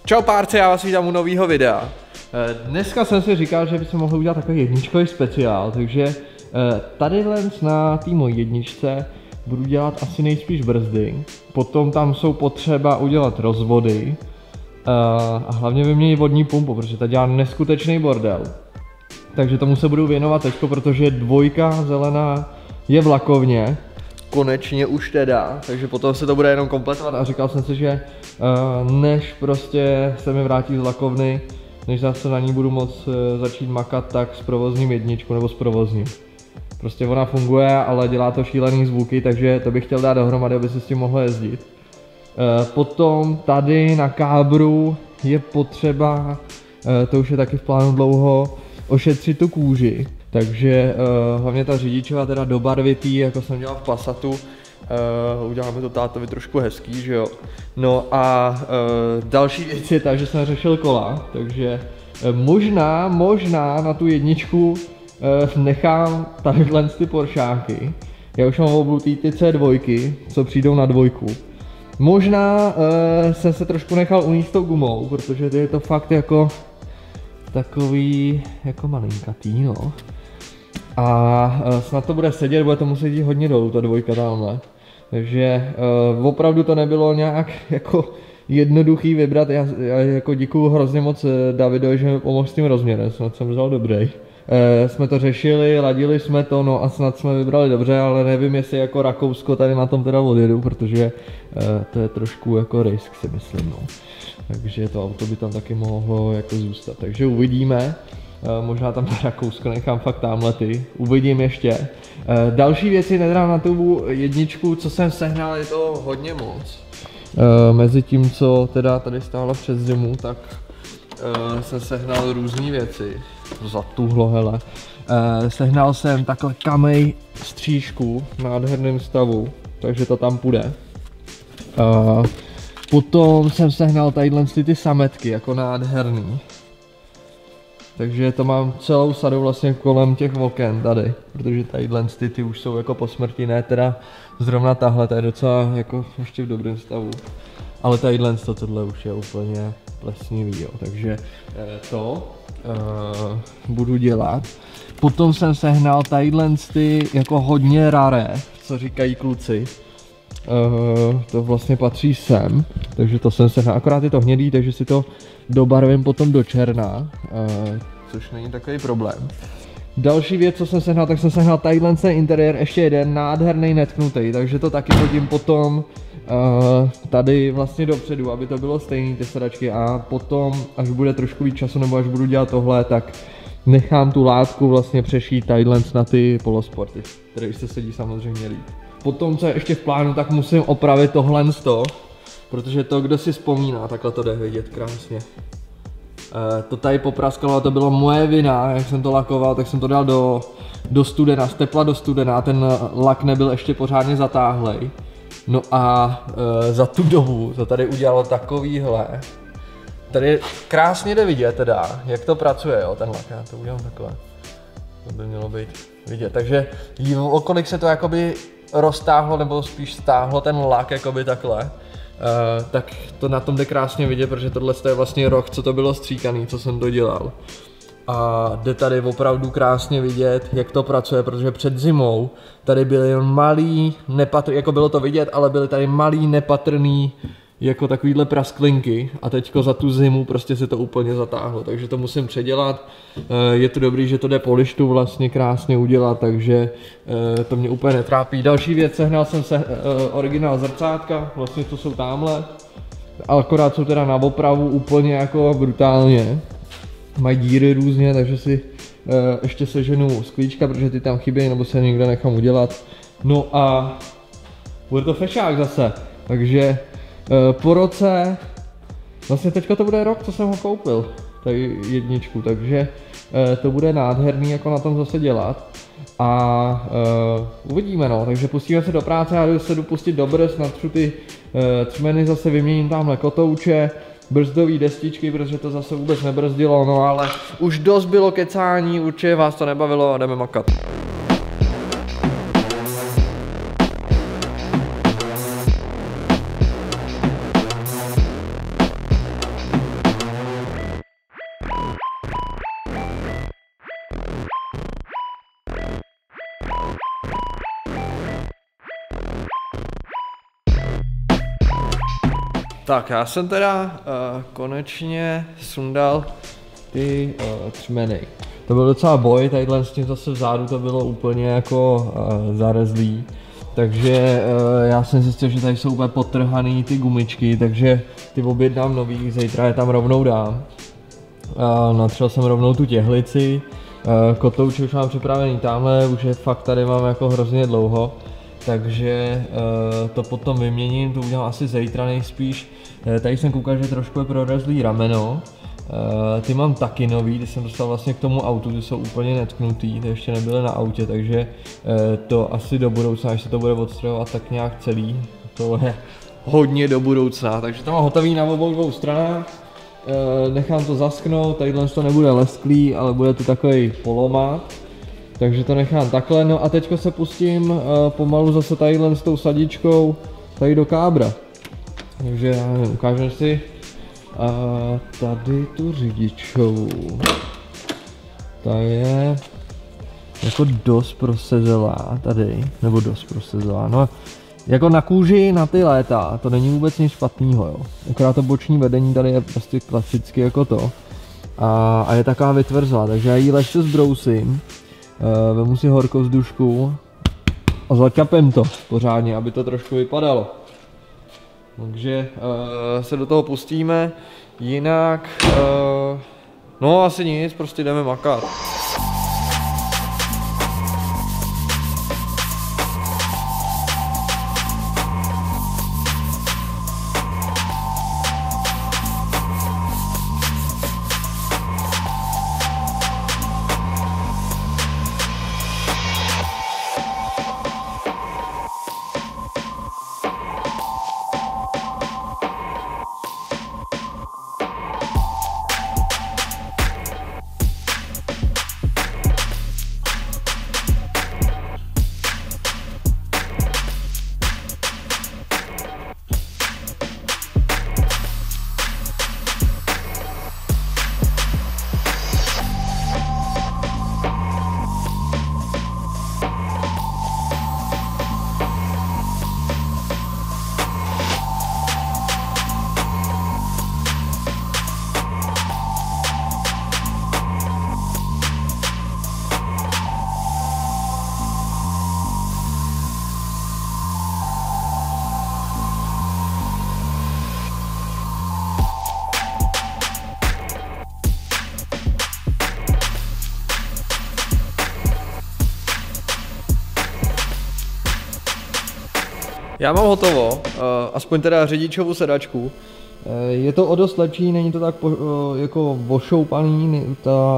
Čau párce, já vás vítám u nového videa. Dneska jsem si říkal, že bychom mohli udělat takový jedničkový speciál, takže tady na té mojí jedničce budu dělat asi nejspíš brzdy, potom tam jsou potřeba udělat rozvody a hlavně vyměnit vodní pumpu, protože ta dělá neskutečný bordel. Takže tomu se budu věnovat teďko, protože dvojka zelená je v lakovně. Konečně už teda, takže potom se to bude jenom kompletovat a říkal jsem si, že než prostě se mi vrátí z lakovny, než zase na ní budu moct začít makat, tak s provozním jedničku nebo s provozním. Prostě ona funguje, ale dělá to šílený zvuky, takže to bych chtěl dát dohromady, aby se s tím mohlo jezdit. Potom tady na kábru je potřeba, to už je taky v plánu dlouho, ošetřit tu kůži. Takže hlavně ta řidičová teda dobarvitý, jako jsem dělal v Passatu, uděláme to tátovi trošku hezký, že jo. No a další věc je ta, že jsem řešil kola, takže možná na tu jedničku nechám tadyhle ty Poršáky. Já už mám oblutý ty C2, co přijdou na dvojku. Možná jsem se trošku nechal unést tou gumou, protože je to fakt jako takový jako malinkatý, no. A snad to bude sedět, bude to muset jít hodně dolů, ta dvojka tamhle. Takže opravdu to nebylo nějak jako jednoduchý vybrat. Já jako děkuju hrozně moc Davidovi, že mi pomohl s tím rozměrem, snad jsem vzal dobrý. Jsme to řešili, ladili jsme to, no a snad jsme vybrali dobře, ale nevím, jestli jako Rakousko tady na tom teda odjedu, protože to je trošku jako risk, si myslím, no. Takže to auto by tam taky mohlo jako zůstat, takže uvidíme. Možná tam to Rakousko nechám fakt tamhlety, uvidím ještě. Další věci nedám na tu jedničku, co jsem sehnal, je to hodně moc. Mezi tím, co teda tady stálo přes zimu, tak jsem sehnal různé věci. Za tuhlo, hele. Sehnal jsem takhle kamej střížku v nádherném stavu, takže to tam půjde. Potom jsem sehnal tadyhle ty sametky, jako nádherný. Takže to mám celou sadu vlastně kolem těch oken tady, protože tadyhle ty už jsou jako po smrti, ne teda zrovna tahle, ta je docela jako ještě v dobrém stavu. Ale tadyhle tohle už je úplně plesnivý, jo, takže to budu dělat. Potom jsem sehnal tadyhle ty jako hodně raré, co říkají kluci. To vlastně patří sem, takže to jsem sehnal, akorát je to hnědý, takže si to dobarvím potom do černá, což není takový problém. Další věc, co jsem sehnal, tak jsem sehnal tadyhle interiér, ještě jeden nádherný netknutý, takže to taky hodím potom tady vlastně dopředu, aby to bylo stejný ty sedačky, a potom, až bude trošku víc času, nebo až budu dělat tohle, tak nechám tu látku vlastně přešít tadyhle na ty polosporty, které se sedí samozřejmě líp. Potom, co je ještě v plánu, tak musím opravit tohle, protože to, kdo si vzpomíná, takhle to jde vidět krásně. To tady popraskalo, to bylo moje vina, jak jsem to lakoval, tak jsem to dal do studena, z tepla do studena, ten lak nebyl ještě pořádně zatáhlej. No a za tu dobu to tady udělalo takovýhle. Tady krásně jde vidět teda, jak to pracuje, jo, ten lak, já to udělám takhle. To by mělo být vidět, takže okolik se to jakoby roztáhlo, nebo spíš stáhlo ten lak jakoby takhle, tak to na tom jde krásně vidět, protože tohle je vlastně rok, co to bylo stříkaný, co jsem to dělal. A jde tady opravdu krásně vidět, jak to pracuje, protože před zimou tady byly jen malý, jako bylo to vidět, ale byly tady malý, nepatrný, jako takovýhle prasklinky, a teďko za tu zimu prostě se to úplně zatáhlo, takže to musím předělat. Je to dobrý, že to jde po lištu vlastně krásně udělat, takže to mě úplně netrápí. Další věc, sehnal jsem se originál zrcátka, vlastně to jsou tamhle, akorát jsou teda na opravu úplně jako brutálně. Mají díry různě, takže si ještě seženu sklíčka, protože ty tam chybějí, nebo se někde nechám udělat. No a bude to fešák zase, takže po roce, vlastně teďka to bude rok, co jsem ho koupil, tady jedničku, takže to bude nádherný jako na tom zase dělat. A uvidíme, no, takže pustíme se do práce, já se jdu pustit do brzd, natřu ty třmeny, zase vyměním tamhle kotouče, brzdové destičky, protože to zase vůbec nebrzdilo, no ale už dost bylo kecání, určitě vás to nebavilo a jdeme makat. Tak já jsem teda konečně sundal ty třmeny. To byl docela boj, tadyhle s tím zase vzadu to bylo úplně jako zarezlý. Takže já jsem zjistil, že tady jsou úplně podtrhaný ty gumičky, takže ty objednám nový, zítra je tam rovnou dám. Natřel jsem rovnou tu těhlici, kotouč už mám připravený tamhle, už je fakt tady mám jako hrozně dlouho. Takže to potom vyměním, to udělám asi zítra nejspíš. Tady jsem koukal, že trošku je prorezlý rameno. Ty mám taky nový, ty jsem dostal vlastně k tomu autu, ty jsou úplně netknutý, ty ještě nebyly na autě, takže to asi do budoucna, až se to bude odstrojovat tak nějak celý, to je hodně do budoucna, takže to mám hotový na obou dvou stranách. Nechám to zaschnout, tadyhle to nebude lesklý, ale bude to takový polomát. Takže to nechám takhle, no a teďko se pustím pomalu zase tadyhle s tou sadičkou tady do kábra. Takže já nevím, ukážeme si tady tu řidičovou. Ta je jako dost prosezelá tady, nebo dost prosezelá, no jako na kůži na ty léta, to není vůbec nic špatného, jo. Akorát to boční vedení tady je prostě klasicky jako to. A je taková vytvrzlá, takže já ji lehce zbrousím. Vemu si horkou vzdušku a zaťapem to pořádně, aby to trošku vypadalo. Takže se do toho pustíme, jinak no asi nic, prostě jdeme makat. Já mám hotovo, aspoň teda řidičovou sedačku. Je to o dost lepší, není to tak jako ošoupaný,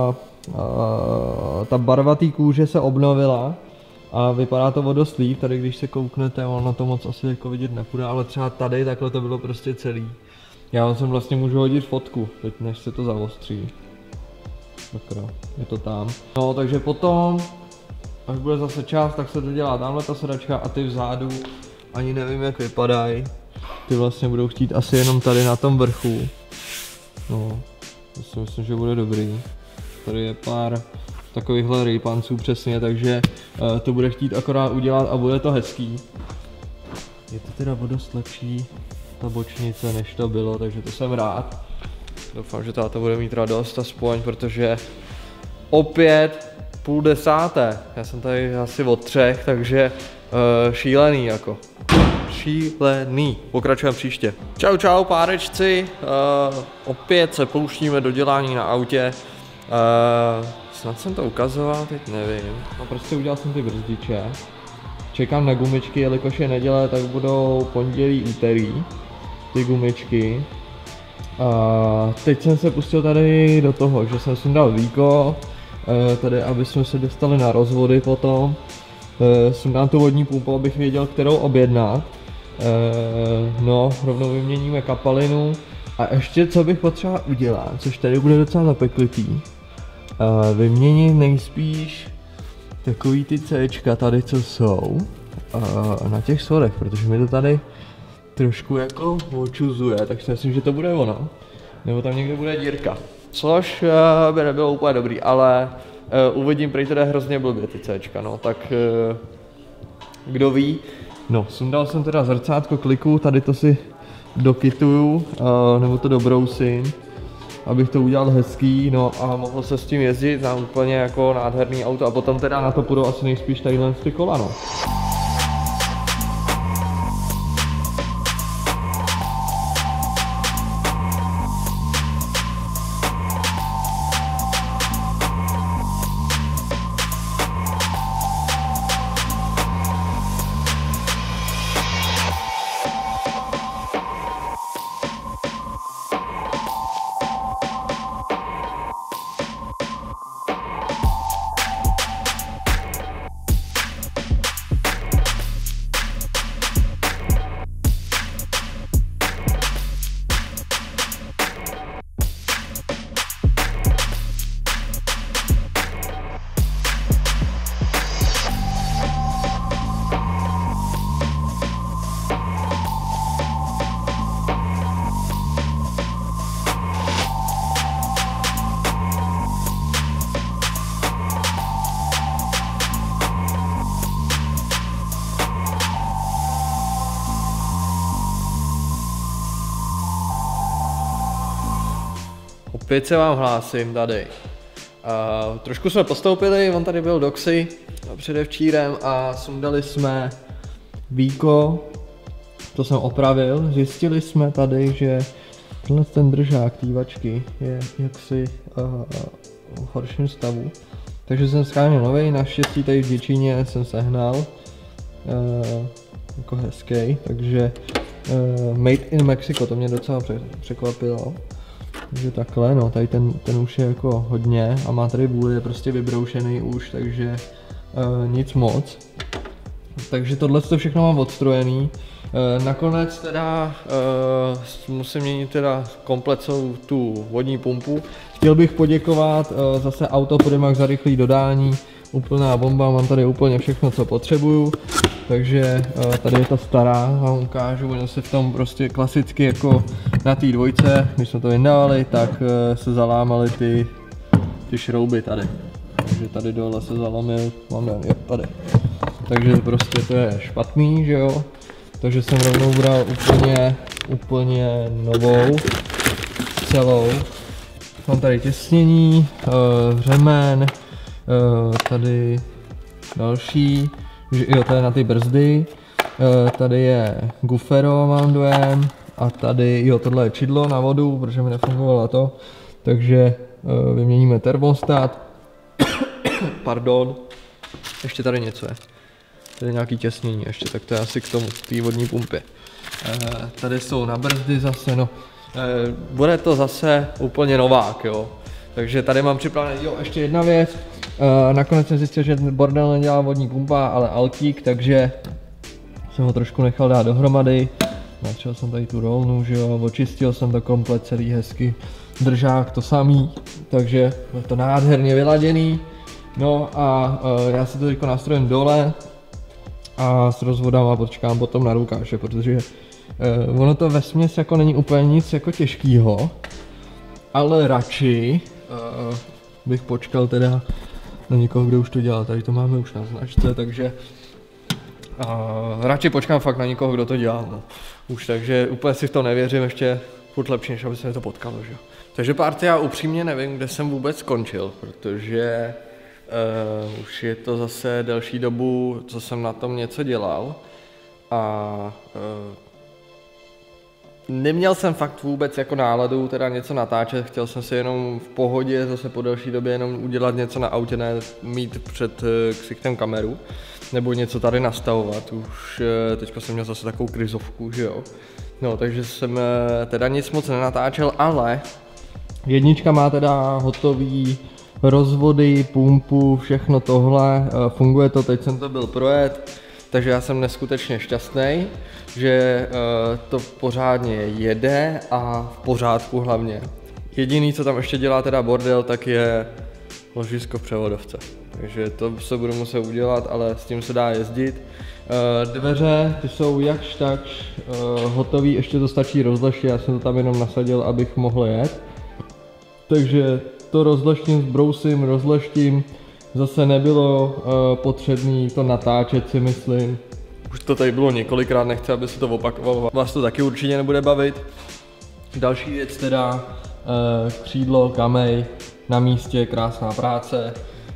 ta barva té kůže se obnovila a vypadá to o dost líp. Tady když se kouknete, ono to moc asi jako vidět nepůjde, ale třeba tady takhle to bylo prostě celý. Já vám sem vlastně můžu hodit fotku, teď než se to zaostří. Sakra, je to tam. No takže potom, až bude zase čas, tak se dodělá tamhle ta sedačka a ty vzadu. Ani nevím, jak vypadají. Ty vlastně budou chtít asi jenom tady na tom vrchu. No, to si myslím, že bude dobrý. Tady je pár takovýchhle rejpanců přesně, takže to bude chtít akorát udělat a bude to hezký. Je to teda o dost lepší ta bočnice, než to bylo, takže to jsem rád. Doufám, že táta bude mít radost aspoň, protože opět 9:30. Já jsem tady asi od 3, takže šílený jako. Šílený. Pokračujeme příště. Čau čau párečci. Opět se pouštíme do dělání na autě. Snad jsem to ukazoval, teď nevím. No prostě udělal jsem ty brzdiče. Čekám na gumičky, jelikož je neděle, tak budou pondělí, úterý. Ty gumičky. Teď jsem se pustil tady do toho, že jsem sundal víko. Tady, aby jsme se dostali na rozvody potom. Sundám tu vodní pumpu, abych věděl, kterou objednat. No, rovnou vyměníme kapalinu. A ještě co bych potřeboval udělat, což tady bude docela zapeklitý. Vyměnit nejspíš takový ty Cčka tady, co jsou na těch svodech, protože mi to tady trošku jako očuzuje, tak si myslím, že to bude ono. Nebo tam někde bude dírka. Což by nebylo úplně dobrý, ale uvidím, prý to jde hrozně blbě ty Cčka, no, tak kdo ví. No, sundal jsem teda zrcátko kliku, tady to si dokituju, nebo to dobrousím, abych to udělal hezký, no a mohl se s tím jezdit na úplně jako nádherný auto a potom teda na to půjdou asi nejspíš tadyhle ty kola, no. Opět se vám hlásím tady. Trošku jsme postoupili, on tady byl Doxy předevčírem a sundali jsme víko, to jsem opravil. Zjistili jsme tady, že ten držák tývačky je jaksi v horším stavu. Takže jsem scháněl novej, naštěstí tady v Děčíně jsem sehnal jako hezký, takže made in Mexico, to mě docela překvapilo. Takže takhle, no, tady ten už je jako hodně a má tady vůli, je prostě vybroušený už, takže nic moc. Takže tohle to všechno mám odstrojený. Nakonec teda musím měnit teda komplet celou tu vodní pumpu. Chtěl bych poděkovat zase Auto Primax za rychlý dodání. Úplná bomba, mám tady úplně všechno, co potřebuju. Takže tady je ta stará, vám ukážu, oni se v tom prostě klasicky jako na té dvojce, když jsme to vyndávali, tak se zalámaly ty šrouby tady. Takže tady dole se zalomil, mám jo, tady. Takže prostě to je špatný, že jo. Takže jsem rovnou bral úplně novou, celou. Mám tady těsnění, řemen, tady další. Jo, to je na ty brzdy, tady je gufero, mám dojem, a tady, jo, tohle je čidlo na vodu, protože mi nefungovalo to, takže vyměníme termostat, pardon, ještě tady něco je, tady nějaký těsnění ještě, tak to je asi k tomu, k té vodní pumpě. Tady jsou na brzdy zase, no, bude to zase úplně novák, jo. Takže tady mám připravené, jo, ještě jedna věc. Nakonec jsem zjistil, že bordel nedělá vodní pumpa, ale Altík, takže jsem ho trošku nechal dát dohromady. Natřel jsem tady tu rolnu, že jo, očistil jsem to komplet celý hezky. Držák to samý, takže je to nádherně vyladěný. No a já si to teďko nastrojím dole a s rozvodama počkám potom na Lukáše, protože ono to vesměs jako není úplně nic jako těžkýho, ale radši bych počkal teda na někoho, kdo už to dělal. Tady to máme už na značce, takže radši počkám fakt na někoho, kdo to dělal. No. Už takže úplně si v to nevěřím, ještě furt lepší, než aby se mi to potkalo, že jo. Takže párty, já upřímně nevím, kde jsem vůbec skončil, protože už je to zase delší dobu, co jsem na tom něco dělal a neměl jsem fakt vůbec jako náladu teda něco natáčet, chtěl jsem si jenom v pohodě zase po delší době jenom udělat něco na autě, ne mít před ksichtem kameru, nebo něco tady nastavovat, už teďka jsem měl zase takovou krizovku, že jo. No, takže jsem teda nic moc nenatáčel, ale jednička má teda hotový rozvody, pumpu, všechno tohle, funguje to, teď jsem to byl projet, takže já jsem neskutečně šťastný, že to pořádně jede a v pořádku hlavně. Jediný, co tam ještě dělá teda bordel, tak je ložisko v převodovce. Takže to se budu muset udělat, ale s tím se dá jezdit. Dveře, ty jsou jakž takž hotový, ještě to stačí rozleštit, já jsem to tam jenom nasadil, abych mohl jet. Takže to rozleštím, zbrousím, rozleštím. Zase nebylo potřebné to natáčet, si myslím. Už to tady bylo několikrát, nechci, aby se to opakovalo. Vás to taky určitě nebude bavit. Další věc teda, křídlo, kamej, na místě, krásná práce.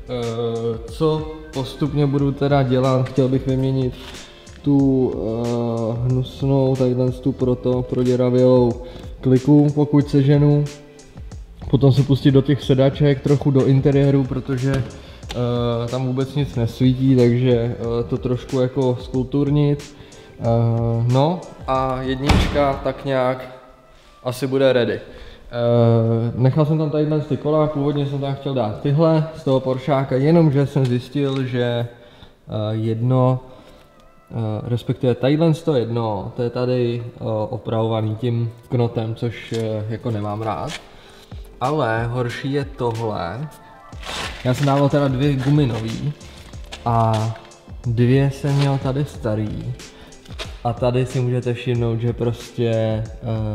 Co postupně budu teda dělat, chtěl bych vyměnit tu hnusnou, tadyhle tu proděravělou kliku, pokud seženu. Potom se pustit do těch sedaček, trochu do interiéru, protože tam vůbec nic nesvítí, takže to trošku jako skulturnit. No a jednička tak nějak asi bude ready. Nechal jsem tam tadyhle ty kola, původně jsem tam chtěl dát tyhle z toho Poršáka, jenomže jsem zjistil, že jedno, respektive tadyhle to jedno, to je tady opravovaný tím knotem, což jako nemám rád. Ale horší je tohle. Já jsem dával teda 2 gumy nový a 2 jsem měl tady starý. A tady si můžete všimnout, že prostě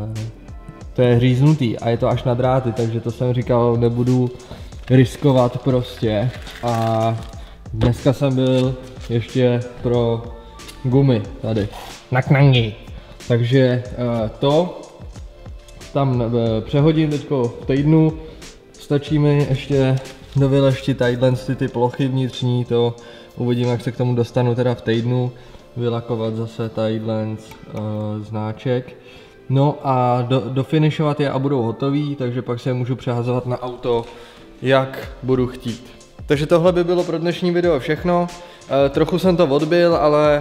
to je hříznutý a je to až na dráty, takže to jsem říkal, nebudu riskovat prostě. A dneska jsem byl ještě pro gumy tady na knangy. Takže to tam přehodím teďko v týdnu. Stačí mi ještě dovyleštit tadyhle ty plochy vnitřní, to uvidím, jak se k tomu dostanu teda v týdnu. Vylakovat zase tadyhle znáček. No a dofinišovat je a budou hotový, takže pak se je můžu přehazovat na auto, jak budu chtít. Takže tohle by bylo pro dnešní video všechno. Trochu jsem to odbil, ale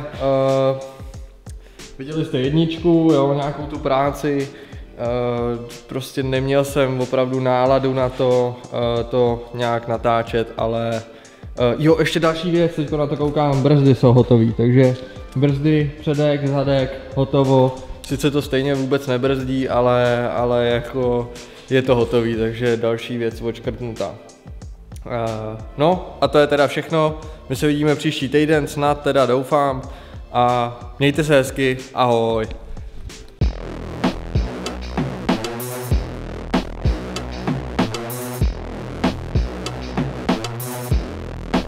viděli jste jedničku, jo, nějakou tu práci. Prostě neměl jsem opravdu náladu na to nějak natáčet, ale jo, ještě další věc, teď na to koukám, brzdy jsou hotový, takže brzdy, předek, zadek, hotovo. Sice to stejně vůbec nebrzdí, ale jako je to hotový, takže další věc odškrtnutá. No a to je teda všechno, my se vidíme příští týden, snad teda doufám a mějte se hezky, ahoj.